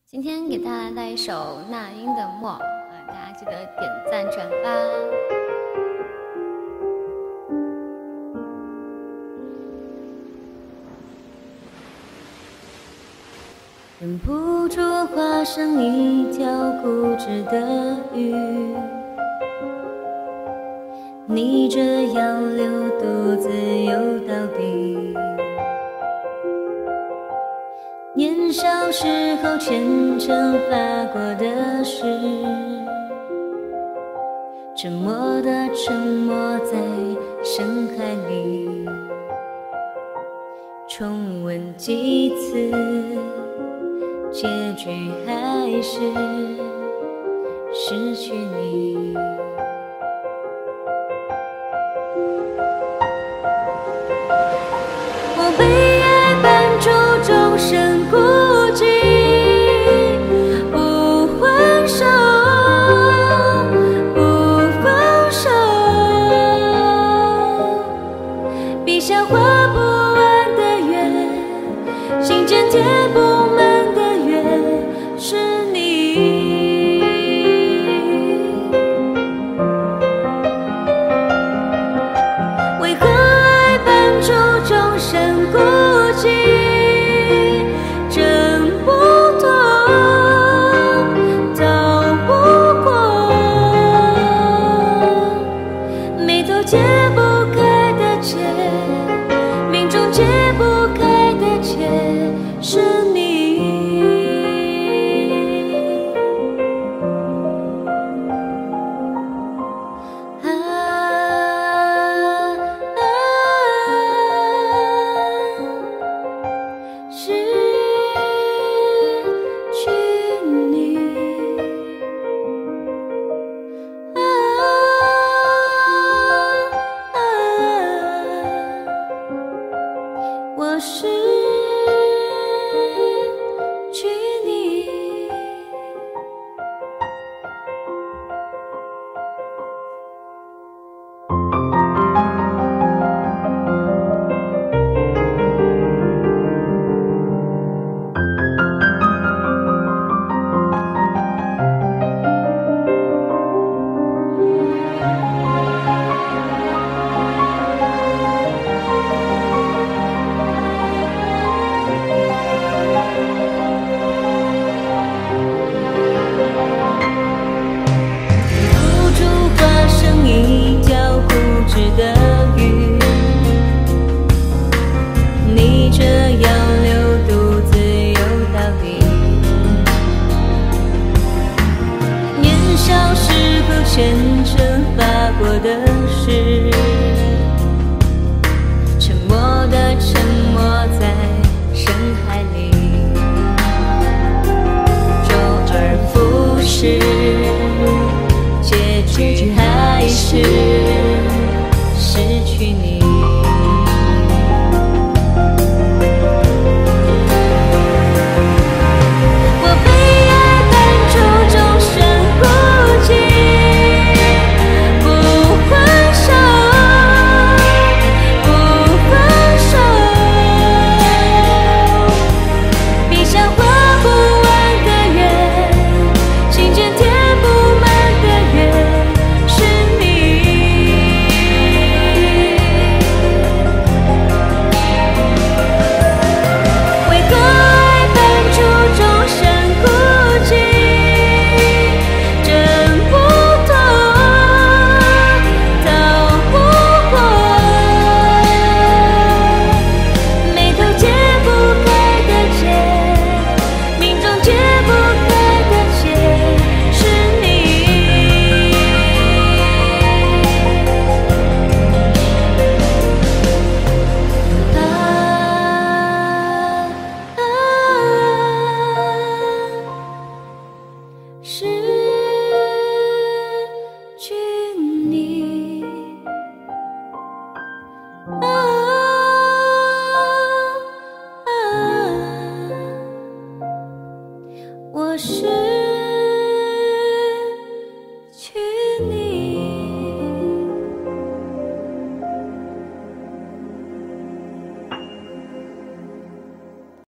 今天给大家带一首那英的《默》，大家记得点赞转发。忍不住化身一条固执的鱼，逆着洋流独自游到底。年少时候虔诚发过的誓，沉默的沉没在深海里，重温几次，结局还是失去你。我被爱绊住终身孤寂，不还手，不放手，笔下画不完的圆，心间填不满的月，是你。为何爱绊住终身孤寂，挣不脱，逃不过，眉头解不开的结，命中解不开的结，是你。失去你，我失去你。一条固执的鱼，逆着洋流独自游到底。年少时候虔诚发过的誓，沉默的沉没在深海里，周而复始，结局还是失去你。我被爱绊住终身孤寂，不还手，不放手，笔下画不完的圆，心间填不满的月，是你。为何爱绊住终身孤寂，挣不脱，逃不过，眉头解不开的结，命中解不开的结，是你。失去你，我是